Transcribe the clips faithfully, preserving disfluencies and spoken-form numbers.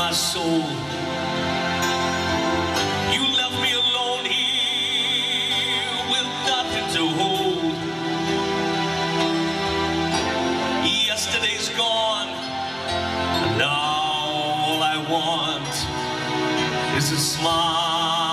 my soul. You left me alone here with nothing to hold. Yesterday's gone, and now all I want is a smile.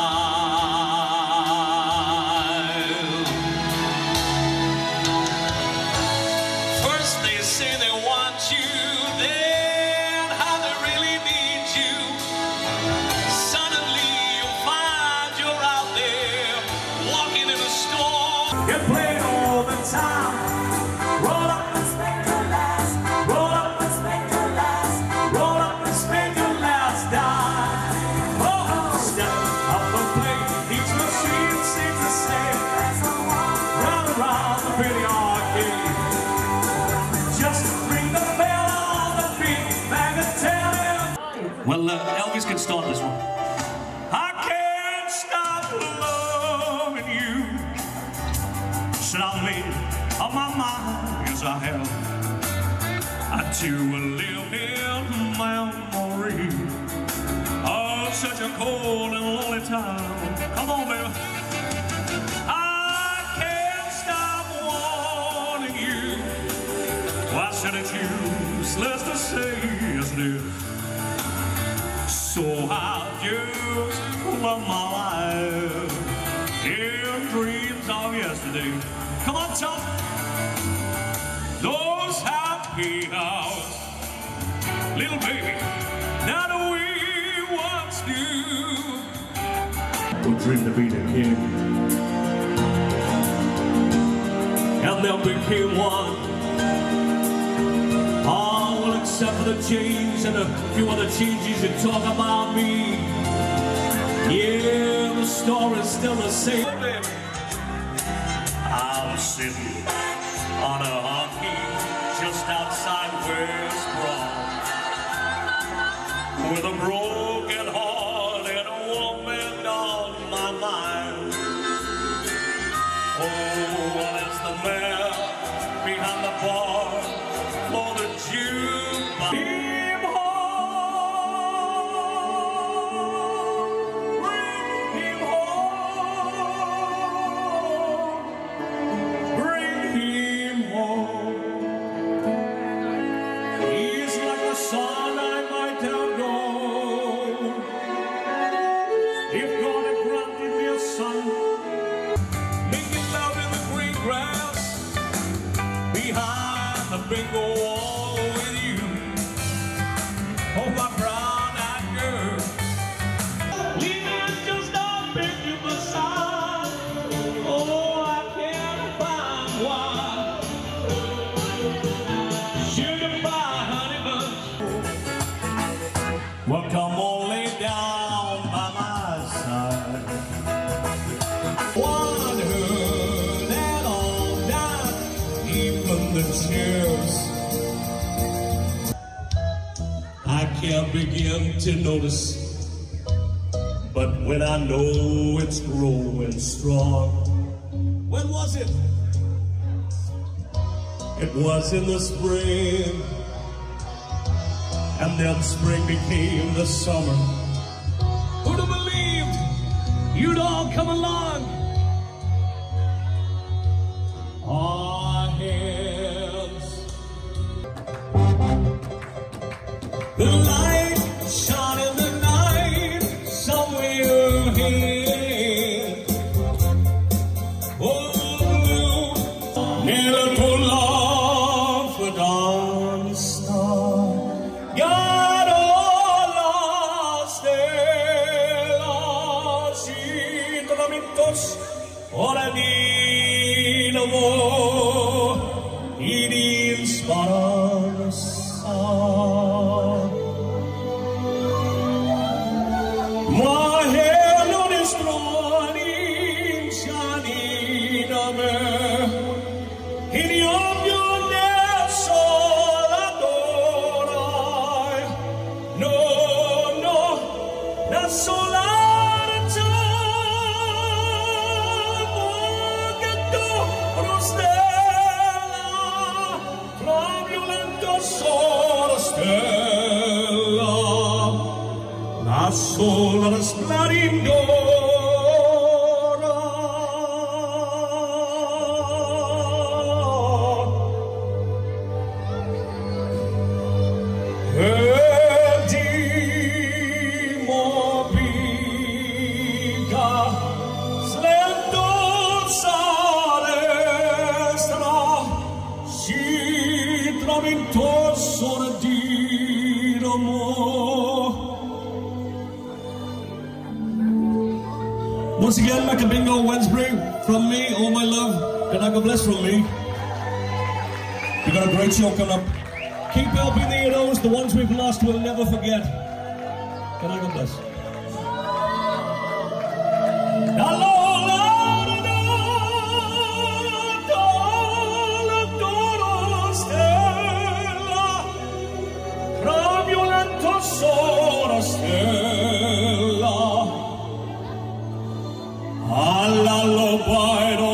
First they say they want you, then how they really need you. Suddenly you'll find you're out there walking in a storm. You play all the time. Roll up and spend your last. Roll up and spend your last. Roll up and spend your last dime. Oh, step up and play. Each machine sings the same. Round and round the pretty arcade. Just ring the bell on the beat. Bang and tell him. Well, uh, Elvis can start this one. I can't stop loving you. Said I made up my mind, yes I have. I too will live in memory of such a cold and lonely time. Come on, baby. I can't stop wanting you. Why should it useless to say yes, dear? So I'll just love my life in dreams of yesterday. Come on, talk. Those happy hours, little baby, now that we once knew. Who dreamed of being a king, and then became one. Oh, well, except for the change and a few other changes you talk about me. Yeah, the story's still the same, baby. I'm sitting on a honky just outside West Brom with a broken heart and a woman on my mind. Oh, what is the man behind the bar for the jukebox? If God had granted me a son, making love in the green grass behind the bingo wall with you, oh my brown-eyed girl, leaving just a picture beside. Oh, I can't find one. Sugar pie, honey bun. Well, come on, lay down by my side. One who let all down, even the chairs. I can't begin to notice, but when I know it's growing strong. When was it? It was in the spring, and then spring became the summer. Who'd have believed you'd all come along? Our hands. The light shone in the night somewhere ahead. Oh, blue, never pull off the dawn star. God, oh, lost el asentamientos, ora di nuovo, ed inspara sa. Ma hello destroy in shani name, in your la sola resplendor. Once again, Macabingo Wednesbury, from me, all my love, can I God bless from me. We've got a great show coming up. Keep helping the heroes, the ones we've lost we'll never forget. Can I God bless. Alla lo